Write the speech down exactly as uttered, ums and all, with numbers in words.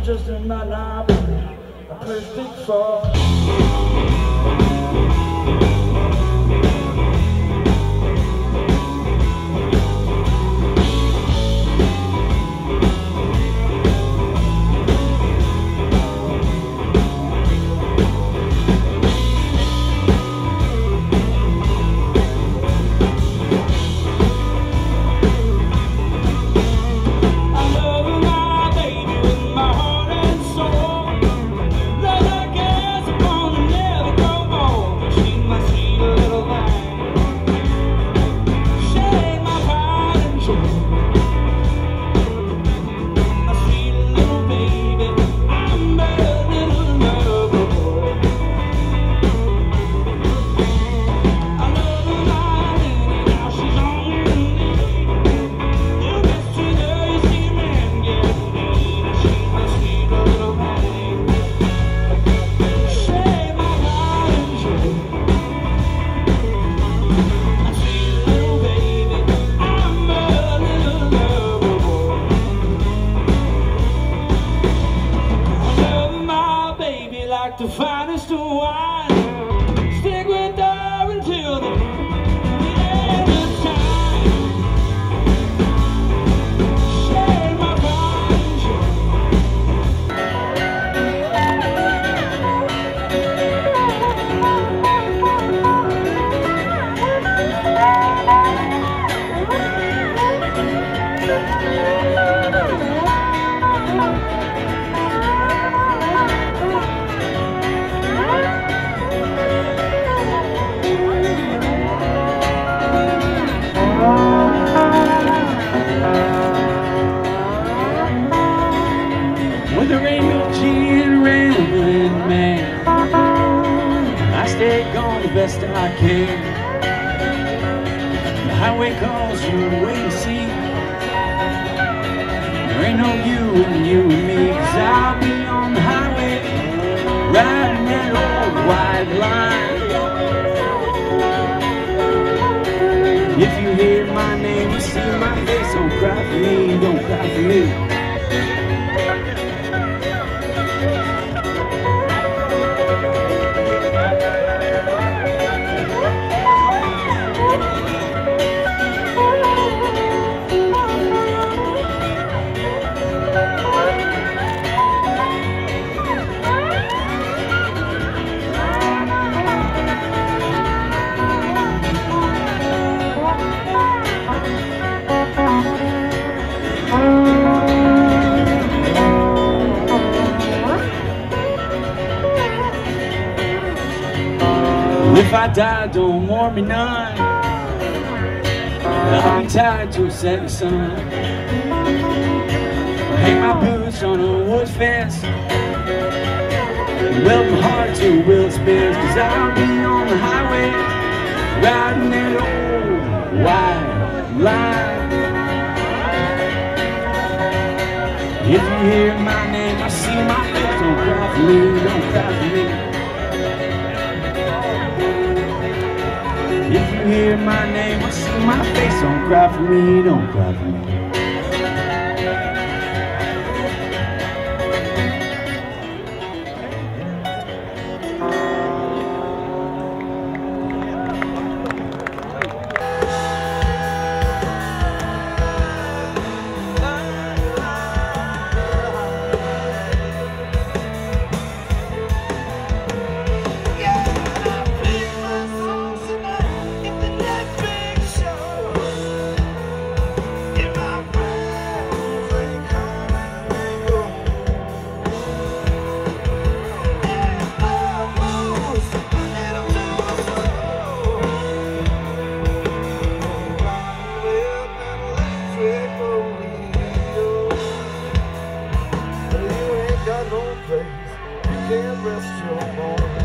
just in my library, a perfect for. Like the finest of wine, stick with her until the end of time. Share my Well, there ain't no cheating rambling, man. I stay gone the best I can. The highway calls you to wait and see. There ain't no you and you and me, 'cause I'll be on the highway riding that old white line. If you hear my name, you see my face, don't cry for me, don't cry for me. If I die, don't warn me none. I'll be tied to a setting sun. Hang my boots on a wood fence, weld my heart to a wheel spins, 'cause I'll be on the highway riding that old white line. If you hear my name, I see my face, don't cry for me, don't cry for me. If you hear my name, I see my face, don't cry for me, don't cry for me. You can't rest your bones.